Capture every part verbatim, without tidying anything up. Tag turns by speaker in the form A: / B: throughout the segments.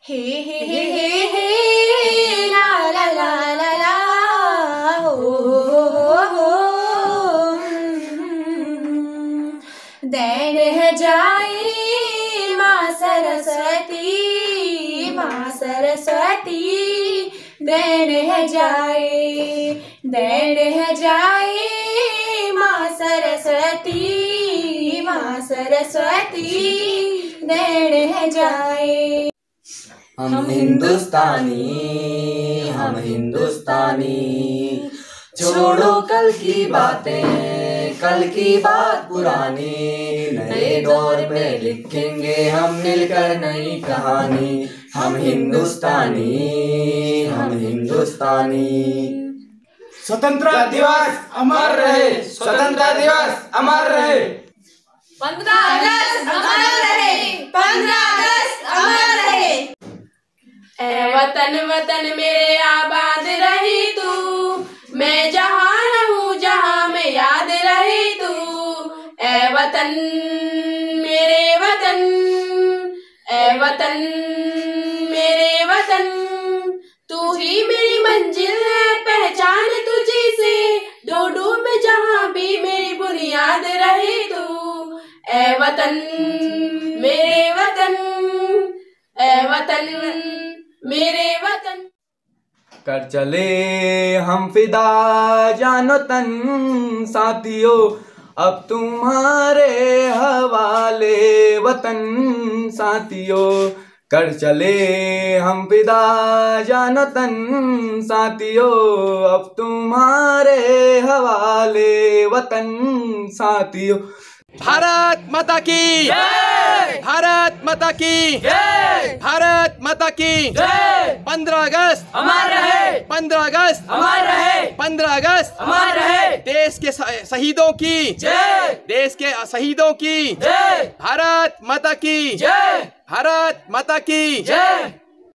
A: हे हे हे हे हे ला ला ला ला ला हो हो हो दैन है जाए माँ सरस्वती, माँ सरस्वती दैन है जाए, दैन है जाए माँ सरस्वती, माँ सरस्वती दैन है जाए।
B: हम हिंदुस्तानी, हम हिंदुस्तानी, छोड़ो कल की बातें, कल की बात पुरानी, नए दौर पे लिखेंगे हम मिलकर नई कहानी। हम हिंदुस्तानी, हम हिंदुस्तानी।
C: स्वतंत्रता दिवस अमर रहे, स्वतंत्रता दिवस अमर रहे,
A: पंद्रह अगस्त अमर रहे, पंद्रह अगस्त अमर रहे। ऐ वतन वतन मेरे आबाद रही तू, मैं जहाँ रहूं जहाँ में याद रही तू। ऐ वतन मेरे वतन, ऐ वतन मेरे वतन, तू ही मेरी मंजिल है पहचान तुझी से, डोडू में जहाँ भी मेरी बुनियाद रही तू। ऐ वतन मेरे वतन, ऐ वतन मेरे वतन।
B: कर चले हम फिदा जानो तन साथियों, अब तुम्हारे हवाले वतन साथियों। कर चले हम फिदा जानो तन साथियों, अब तुम्हारे हवाले वतन साथियों।
D: भारत माता की जय, भारत माता की जय, भारत माता की जय। पंद्रह अगस्त अमर रहे, पंद्रह अगस्त अमर रहे, पंद्रह अगस्त अमर रहे। देश के शहीदों की जय, देश के शहीदों की जय, भारत माता की जय, भारत माता की जय।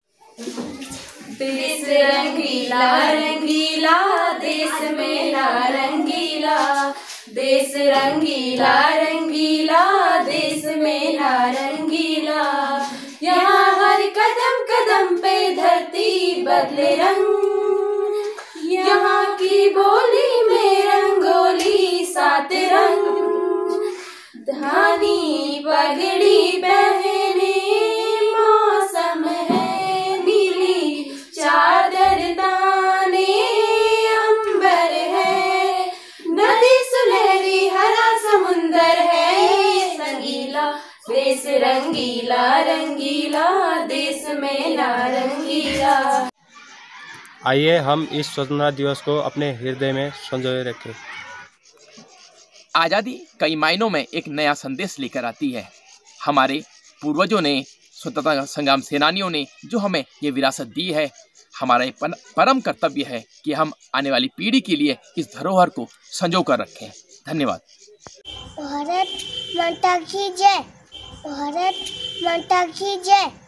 A: देश रंगीला रंगीला, देश मेरा रंगीला, देश रंगीला रंगीला, देश मेरा रंगीला। यहाँ हर कदम कदम पे धरती बदले रंग, यहाँ की बोली में रंगोली सात रंग। धानी पगड़ी पहने मौसम है नीली, चादर ताने अंबर है, नदी सुनहरी हरा समुंदर है संगीला। देश रंगीला रंगीला, देश मेरा रंगीला।
E: आइए हम इस स्वतंत्रता दिवस को अपने हृदय में संजोए रखें।
D: आज़ादी कई मायनों में एक नया संदेश लेकर आती है। हमारे पूर्वजों ने, स्वतंत्रता संग्राम सेनानियों ने जो हमें ये विरासत दी है, हमारा ये परम कर्तव्य है कि हम आने वाली पीढ़ी के लिए इस धरोहर को संजो कर रखें। धन्यवाद।
F: भारत माता की जय, भारत माता की जय।